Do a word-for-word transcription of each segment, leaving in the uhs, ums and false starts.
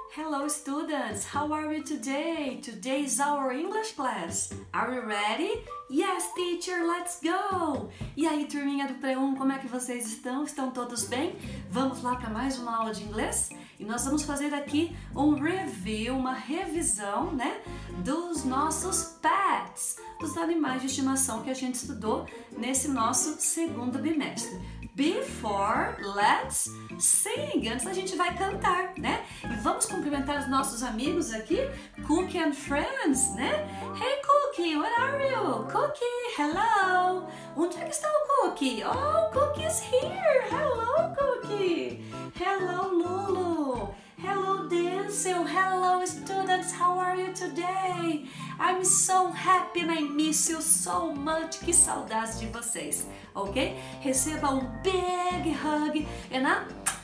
Hello students, how are you today? Today is our English class. Are you ready? Yes teacher, let's go! E aí turminha do pré um, como é que vocês estão? Estão todos bem? Vamos lá para mais uma aula de inglês? E nós vamos fazer aqui um review, uma revisão, né? Dos nossos pets, dos animais de estimação que a gente estudou nesse nosso segundo bimestre. Before, let's sing. Antes a gente vai cantar, né? E vamos cumprimentar os nossos amigos aqui, Cookie and Friends, né? Hey Cookie, where are you? Cookie, hello. Onde é que está o Cookie? Oh, Cookie is here. Hello, Cookie. Hello, Lulu. Hello, Denzel. Hello, students. How are you today? I'm so happy and I miss you so much. Que saudades de vocês, ok? Receba um big hug and a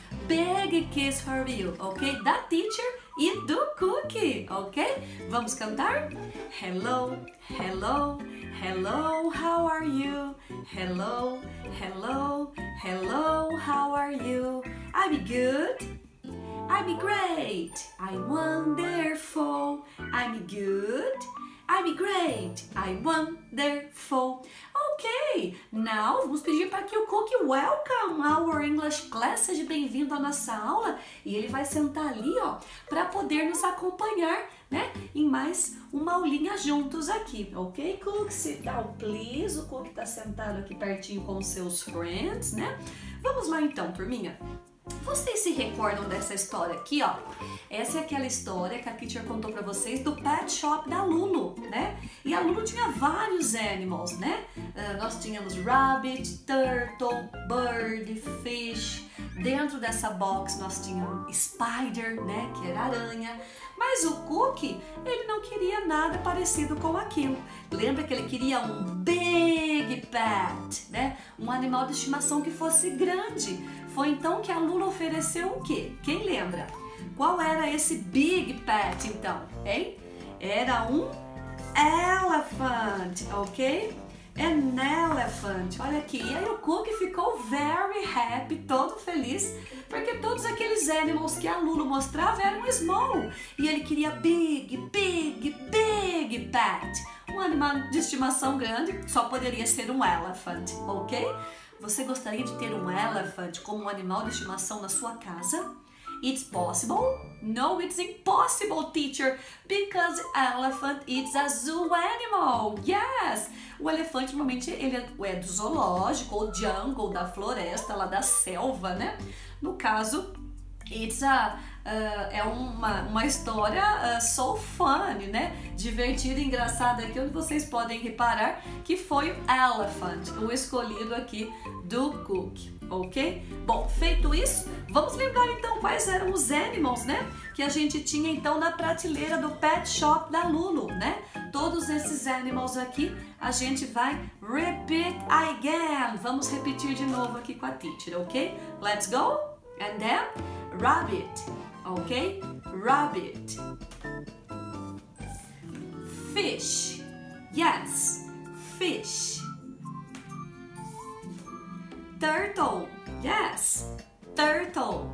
big kiss for you, ok? Da teacher e do Cookie, ok? Vamos cantar? Hello, hello, hello, how are you? Hello, hello, hello, how are you? I'm good. I'm great. I'm wonderful. I'm good. I'm great. I'm wonderful. Ok, now vamos pedir para que o Cookie welcome our English class. Seja bem-vindo à nossa aula. E ele vai sentar ali, ó, para poder nos acompanhar, né, em mais uma aulinha juntos aqui, ok? Cookie, sit down, please. O Cookie tá sentado aqui pertinho com os seus friends, né? Vamos lá então, turminha. Vocês se recordam dessa história aqui, ó? Essa é aquela história que a teacher contou pra vocês do pet shop da Lulu, né? E a Lulu tinha vários animals, né? Uh, nós tínhamos rabbit, turtle, bird, fish. Dentro dessa box nós tínhamos spider, né? Que era aranha. Mas o Cookie, ele não queria nada parecido com aquilo. Lembra que ele queria um big pet, né? Um animal de estimação que fosse grande. Foi então que a Lulu ofereceu o quê? Quem lembra? Qual era esse big pet então, hein? Era um elephant, ok? An elephant, olha aqui. E aí o Cookie ficou very happy, todo feliz, porque todos aqueles animals que a Lulu mostrava eram small. E ele queria big, big, big pet. Um animal de estimação grande só poderia ser um elephant, ok? Você gostaria de ter um elephant como um animal de estimação na sua casa? It's possible? No, it's impossible, teacher, because elephant is a zoo animal. Yes! O elefante normalmente ele é do zoológico ou jungle, da floresta, lá da selva, né? No caso, it's a, uh, é uma, uma história uh, so fun, né? Divertida e engraçada aqui, onde vocês podem reparar que foi o elephant, o escolhido aqui do Cookie, ok? Bom, feito isso, vamos lembrar então quais eram os animals, né? Que a gente tinha então na prateleira do pet shop da Lulu, né? Todos esses animals aqui a gente vai repeat again. Vamos repetir de novo aqui com a teacher, ok? Let's go! And then, rabbit, ok? Rabbit. Fish, yes, fish. Turtle, yes, turtle.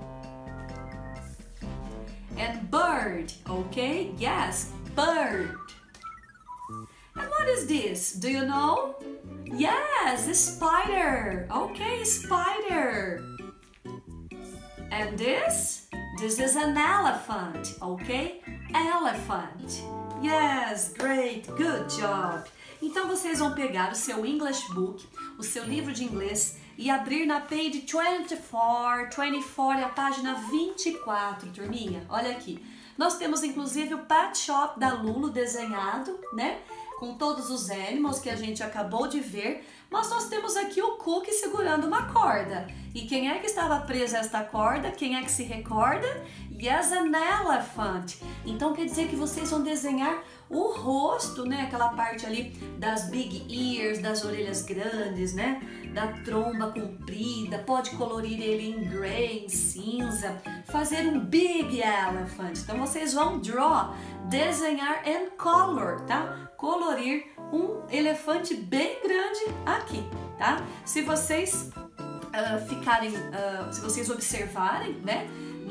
And bird, okay? Yes, bird. And what is this? Do you know? Yes, a spider. Okay, spider. And this? This is an elephant, okay? Elephant. Yes, great, good job. Então vocês vão pegar o seu English book, o seu livro de inglês e abrir na page vinte e quatro, vinte e quatro, a página vinte e quatro, turminha. Olha aqui. Nós temos inclusive o pet shop da Lulu desenhado, né? Com todos os animals que a gente acabou de ver, mas nós temos aqui o Cookie segurando uma corda. E quem é que estava preso a esta corda? Quem é que se recorda? Yes, an elephant. Então quer dizer que vocês vão desenhar o rosto, né? Aquela parte ali das big ears, das orelhas grandes, né? Da tromba comprida. Pode colorir ele em grey, em cinza. Fazer um big elephant. Então vocês vão draw, desenhar and color, tá? Colorir um elefante bem grande aqui, tá? Se vocês uh, ficarem, uh, se vocês observarem, né?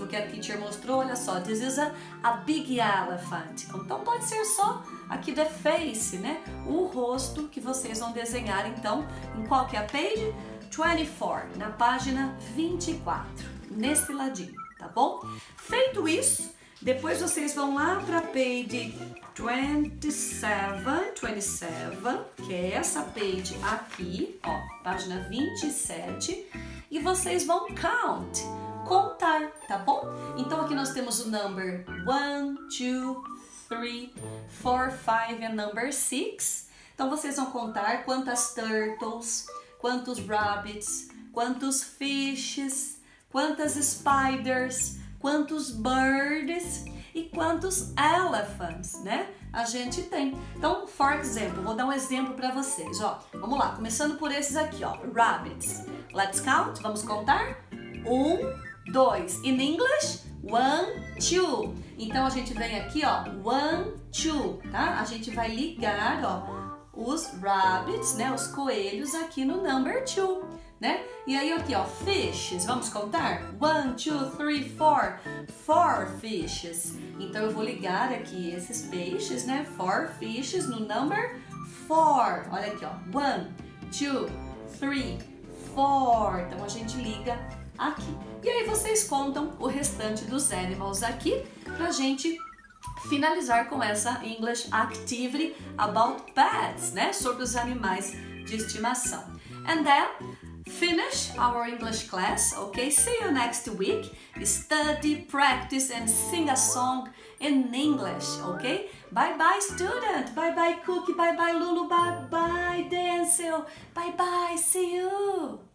no que a teacher mostrou, olha só, this is a, a big elephant. Então pode ser só aqui the face, né? O rosto que vocês vão desenhar então em qual que é a page? vinte e quatro, na página vinte e quatro, nesse ladinho, tá bom? Feito isso, depois vocês vão lá para a page vinte e sete, vinte e sete, que é essa page aqui, ó, página vinte e sete, e vocês vão count, contar, tá bom? Então aqui nós temos o number one, two, three, four, five and number six. Então vocês vão contar quantas turtles, quantos rabbits, quantos fishes, quantas spiders, quantos birds e quantos elephants, né? A gente tem. Então, for example, vou dar um exemplo para vocês, ó. Vamos lá, começando por esses aqui, ó. Rabbits. Let's count. Vamos contar? Um, dois. In English, one, two. Então a gente vem aqui, ó. One, two, tá? A gente vai ligar, ó, os rabbits, né? Os coelhos aqui no number two, né? E aí aqui, ó, fishes, vamos contar? One, two, three, four. Four fishes. Então eu vou ligar aqui esses peixes, né? Four fishes no number four. Olha aqui, ó. One, two, three, four. Então a gente liga aqui. E aí vocês contam o restante dos animals aqui pra gente finalizar com essa English Activity about pets, né? Sobre os animais de estimação. And then finish our English class, okay? See you next week. Study, practice and sing a song in English, okay? Bye bye student, bye bye Cookie, bye bye Lulu, bye bye Denzel, bye bye, see you!